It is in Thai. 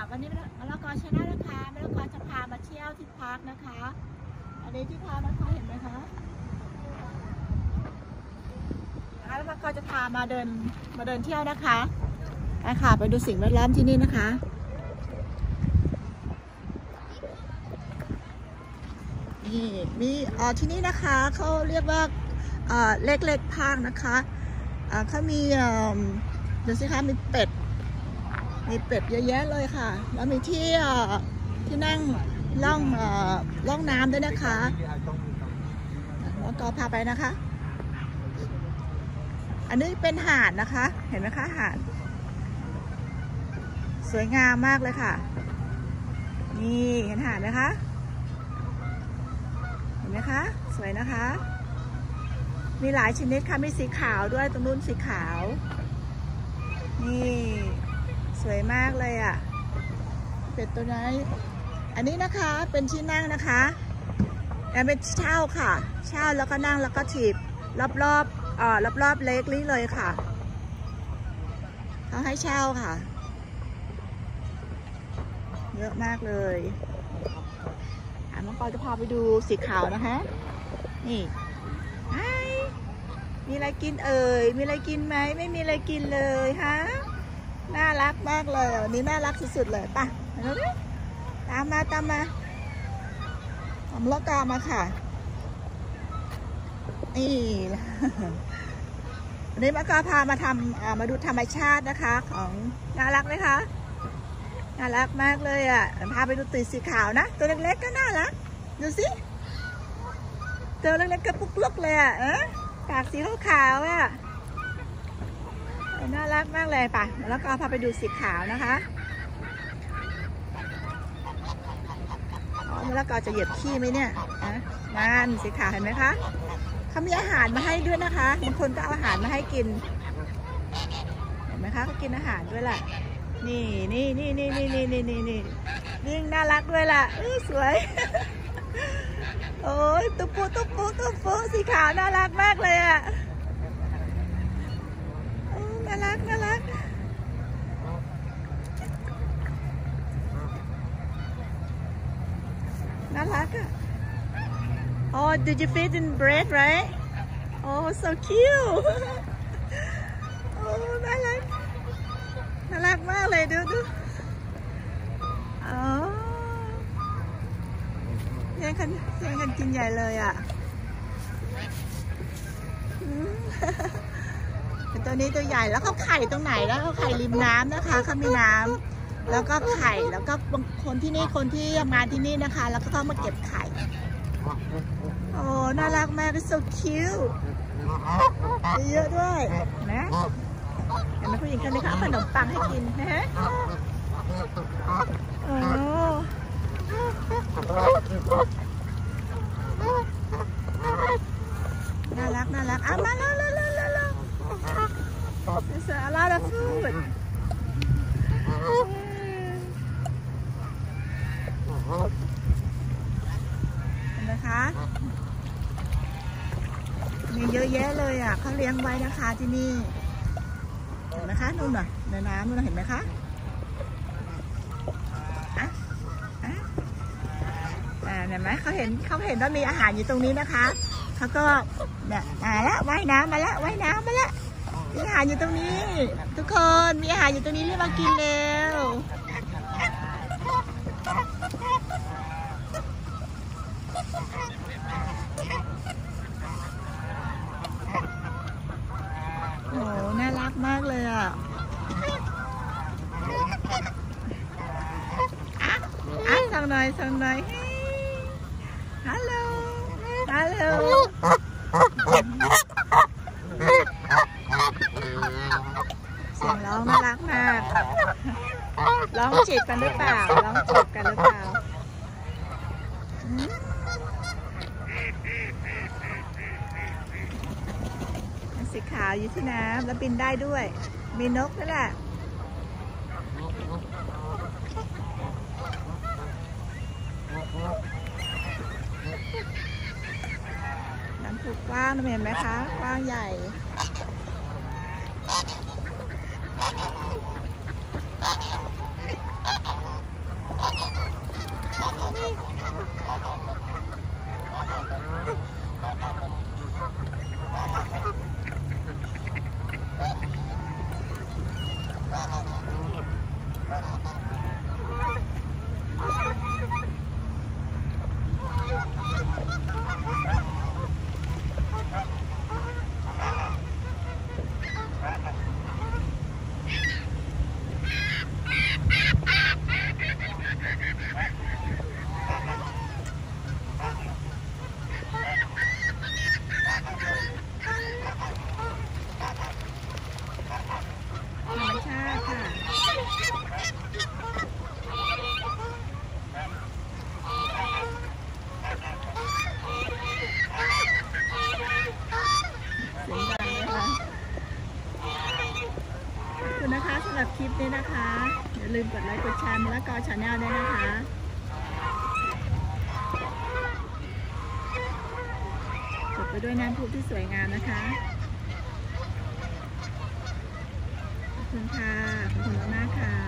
วันนี้มะละกอชนะนะคะมะละกอจะพามาเที่ยวที่พักนะคะอันนี้ที่พักนะคะเห็นไหมคะแล้วมะละกอจะพามาเดินเที่ยวนะคะไปดูสิ่งแวดล้อมที่นี่นะคะนี่มีที่นี่นะคะเขาเรียกว่าเล็กๆพักนะคะเขามีดูสิคะมีเป็ดเยอะแยะเลยค่ะแล้วมีที่นั่งล่องน้ำด้วยนะคะแล้วก็พาไปนะคะอันนี้เป็นหาดนะคะเห็นไหมคะหาดสวยงามมากเลยค่ะนี่เห็นหาดไหมคะเห็นไหมคะสวยนะคะมีหลายชนิดค่ะมีสีขาวด้วยตรงนู้นสีขาวนี่สวยมากเลยอ่ะเป็ดตัวนี้อันนี้นะคะเป็นที่นั่งนะคะแต่เป็นเช่าค่ะเช่าแล้วก็นั่งแล้วก็ถีบรอบเล็กนี้เลยค่ะเขาให้เช่าค่ะเยอะมากเลยน้องปอจะพาไปดูสีขาวนะคะนี่มีอะไรกินเอ่ยมีอะไรกินไหมไม่มีอะไรกินเลยฮะน่ารักมากเลยวันนี้น่ารักสุดๆเลยป่ะตามมาทำละกามาค่ะนี่วันนี้มะกาพามาดูธรรมชาตินะคะของน่ารักไหมคะน่ารักมากเลยอ่ะพาไปดูตีสีขาวนะตัวเล็กๆก็น่ารักดูสิตัวเล็กๆก็ปุ๊กลุกเลยอ่ะปากสีขาวๆอ่ะน่ารักมากเลยป่ะแล้วก็พาไปดูสีขาวนะคะแล้วก็จะเหยียบขี้ไหมเนี่ยนั่นสีขาวเห็นไหมคะเขามีอาหารมาให้ด้วยนะคะบางคนก็เอาอาหารมาให้กินเห็นไหมคะเขากินอาหารด้วยล่ะนี่น่ารักด้วยล่ะสวยโอ้ยตุ๊ปูสีขาวน่ารักมากเลยอ่ะน่ารักน่ารักอ่ะOh, did you feed in bread, right? Oh, so cute. โอ้น่ารักมากเลยดูอ๋อแย่งกันกินใหญ่เลยอ่ะตัวนี้ตัวใหญ่แล้วเขาไข่ตรงไหนแล้วเขาไข่ริมน้ำนะคะเขามีน้ำแล้วก็ไข่แล้วก็คนที่มาที่นี่นะคะแล้วก็เข้ามาเก็บไข่โอ้น่ารักมาก so cute เยอะด้วยนะเห็นไหมผู้หญิงคนนี้เขาเอาขนมปังให้กินนะฮะโอ้น่ารักมาแล้วThere's a lot of foodเห็นไหมคะมีเยอะแยะเลยอ่ะเขาเลี้ยงไว้นะคะที่นี่เห็นไหมคะนู่นน่ะในน้ำนู่นเห็นไหมคะเห็นไหมเขาเห็นว่ามีอาหารอยู่ตรงนี้นะคะเขาก็เนี่ยมาแล้วว่ายน้ำมาแล้วมีอาหารอยู่ตรงนี้ทุกคนมีอาหารอยู่ตรงนี้รีบมากินเร็วโอ้น่ารักมากเลยอ่ะสั่งหน่อยฮัลโหลเสียงร้องน่ารักมากร้องจีบกันหรือเปล่าสีขาวอยู่ที่น้ำแล้วบินได้ด้วยมีนกนั่นแหละน้ำผูกกว้างเห็นไหมคะกว้างใหญ่ธรรมชาติค่ะเสียงดังเลยค่ะขอบคุณนะคะสำหรับคลิปนี้นะคะอย่าลืมกดไลค์กดแชร์และกอชาแนลด้วยนะคะจบไปด้วยน้ำพุที่สวยงามนะคะขอบคุณค่ะขอบคุณมากๆค่ะ